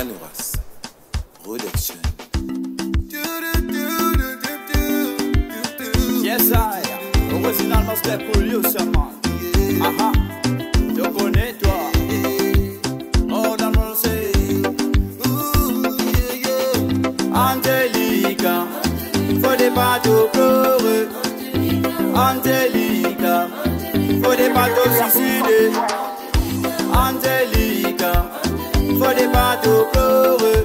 Canoras Production. Yes, I. Original master pour you, man. Aha. Je connais toi. Oh, dans le C. Angelica. Faut des bateaux pleurer. Angelica. Faut des bateaux suicidés. Angelica. Faut des bateaux pleurer.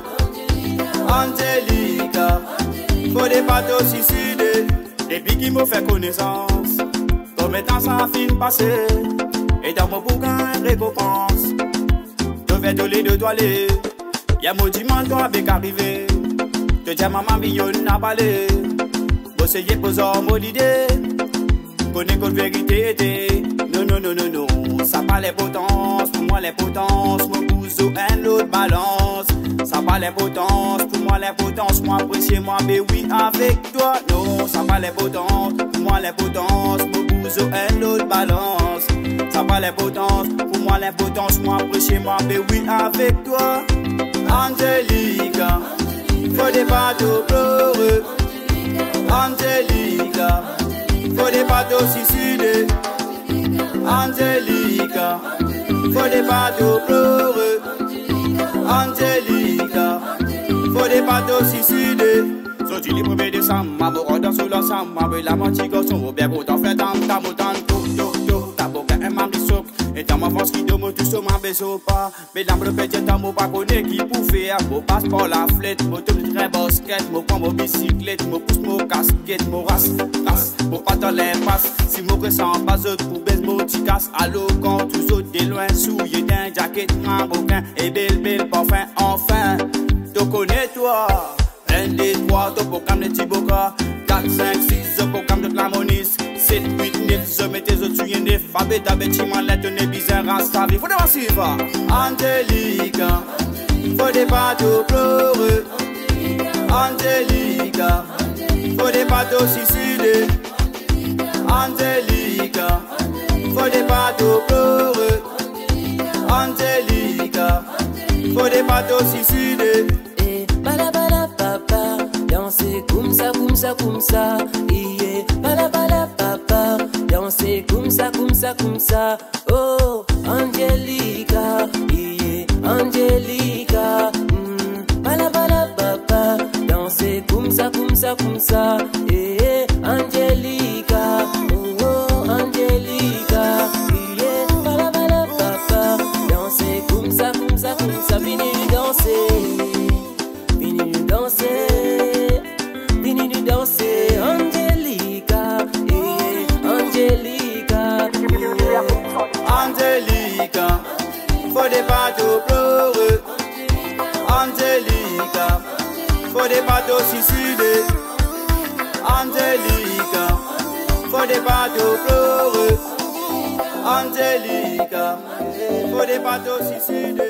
Angelica. Faut des bateaux suicidés. Depuis qu'il m'a fait connaissance, comme étant ça fin passé, et dans mon bouquin récompense, je vais te les deux toiler. Y'a mon dimanche avec arrivé, te dire maman billonne n'a pas les. Vous essayez pour hommes d'idées, connais que vérité était. Non, non, non, non, non, ça pas les potences, pour moi les potences, mon cousin un l'autre balance. Ça pas les potences, pour moi les potences, moi apprécier moi, mais oui avec toi. Non, ça pas les potences, pour moi les potences, mon cousin un l'autre balance. Ça pas les potences, pour moi les potences, moi apprécier moi, mais oui avec toi. Angelica, faut des bateaux pleurer. Angelica, faut des bateaux suicidés. Angelica, faut des bateaux pleurer. Angelica, faut des bateaux suicidés. Sorti le 1er décembre, ma mort dans sous l'ensemble, ma belle la moitié garçon, bien content fait dans ta montagne, ta boca et ma bisoc. Et dans ma force qui demande tout sur ma beso pas. Mais dans le petit temps, mon pas connaît qui pour faire. Mon passeport la flette, mon tour de train basket, mon prend mon bicyclette, mon pousse mon casquette, mon race, mon pas dans l'impasse. Si mon ressent pas autre pour baisse mon petit casse. Allô, quand tous autres de loin, souillé d'un jacket, un bouquin et belle parfum, enfin. Tu connais toi, 1, 2, 3, tu peux comme les Tiboka. 4, 5, 6, je peux comme de la monis. 7, 8, 9, je mets tes autres souillés 9. Abet, bâtiment, lettre, n'est bizarre, rasta, vie. Faut devoir suivre. Angelica, faut des bateaux pleurer. Angelica, faut des bateaux suicidés. Angelica, faut des bateaux pleurer. Angelica, faut des bateaux suicidés. Bala bala papa, danser comme ça, comme ça, comme ça. Yeah. Bala bala papa, danser comme ça, comme ça, comme ça. Oh, Angelica, yeah. Angelica. Bala bala papa, danser comme ça, comme ça, comme ça. Yeah. Angelica, oh, Angelica. Yeah. Bala bala papa, danser comme ça, comme ça, comme ça. Venez danser. Vini nous danser, Angelica, Angelica, Angelica, faut des bateaux pleurer. Angelica, faut des bateaux suicidés. Angelica, faut des bateaux pleurer. Angelica, faut des bateaux suicidés.